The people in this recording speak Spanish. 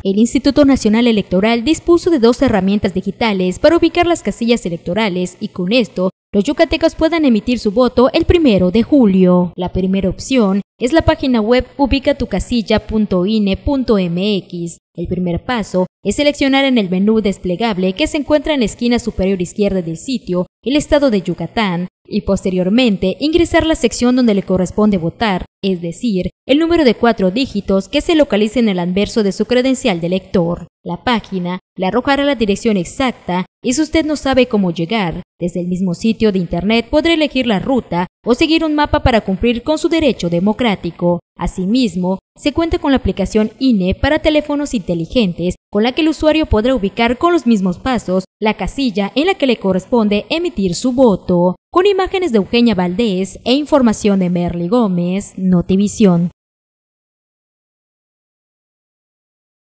El Instituto Nacional Electoral dispuso de 2 herramientas digitales para ubicar las casillas electorales y con esto los yucatecos puedan emitir su voto el 1 de julio. La primera opción es la página web ubicatucasilla.ine.mx. El primer paso es seleccionar en el menú desplegable que se encuentra en la esquina superior izquierda del sitio el estado de Yucatán y posteriormente ingresar la sección donde le corresponde votar, es decir, el número de 4 dígitos que se localiza en el anverso de su credencial de elector. La página le arrojará la dirección exacta y si usted no sabe cómo llegar, desde el mismo sitio de internet podrá elegir la ruta o seguir un mapa para cumplir con su derecho democrático. Asimismo, se cuenta con la aplicación INE para teléfonos inteligentes, con la que el usuario podrá ubicar con los mismos pasos la casilla en la que le corresponde emitir su voto. Con imágenes de Eugenia Valdés e información de Merly Gómez, Notivisión.